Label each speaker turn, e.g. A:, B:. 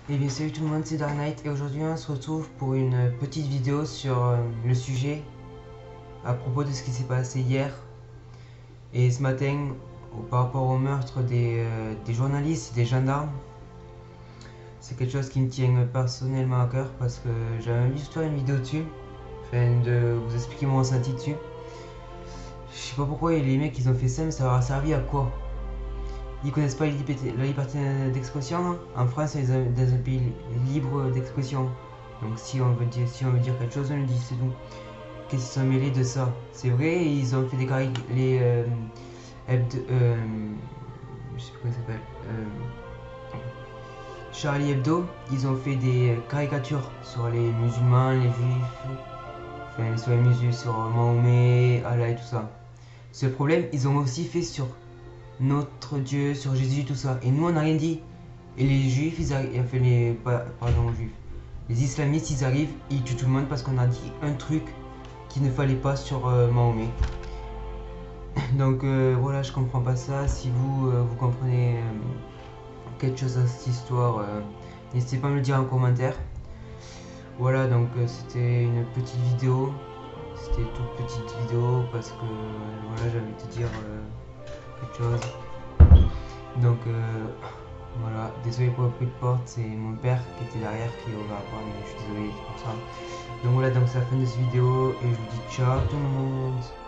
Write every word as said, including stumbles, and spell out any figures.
A: Et bien salut tout le monde, c'est Dark Knight et aujourd'hui on se retrouve pour une petite vidéo sur euh, le sujet à propos de ce qui s'est passé hier et ce matin par rapport au meurtre des, euh, des journalistes et des gendarmes. C'est quelque chose qui me tient personnellement à cœur parce que j'avais envie de faire une vidéo dessus, enfin de vous expliquer mon ressenti dessus. Je sais pas pourquoi les mecs ils ont fait ça, mais ça leur a servi à quoi? Ils connaissent pas la liberté d'expression, hein. En France, on est dans un pays libre d'expression. Donc si on veut dire, si on veut dire quelque chose, on le dit, c'est tout. Qu'est-ce qu'ils sont mêlés de ça? C'est vrai, ils ont fait des caricatures, les euh, hebdo, euh, je sais pas comment ça s'appelle, euh, Charlie Hebdo, ils ont fait des caricatures sur les musulmans, les juifs, enfin sur les musulmans, sur Mahomet, Allah et tout ça. Ce problème, ils ont aussi fait sur notre Dieu, sur Jésus, tout ça. Et nous, on n'a rien dit. Et les juifs, ils arrivent, enfin les, pardon, les juifs, les islamistes, ils arrivent, ils tuent tout le monde parce qu'on a dit un truc qu'il ne fallait pas sur euh, Mahomet. Donc euh, voilà, je comprends pas ça. Si vous, euh, vous comprenez euh, quelque chose à cette histoire, euh, n'hésitez pas à me le dire en commentaire. Voilà, donc euh, c'était une petite vidéo. C'était une toute petite vidéo parce que euh, voilà, j'avais envie de te dire euh, quelque chose. Donc euh, voilà, désolé pour le bruit de porte, c'est mon père qui était derrière qui est ouvert la porte, mais je suis désolé pour ça. Donc voilà, donc c'est la fin de cette vidéo et je vous dis ciao tout le monde.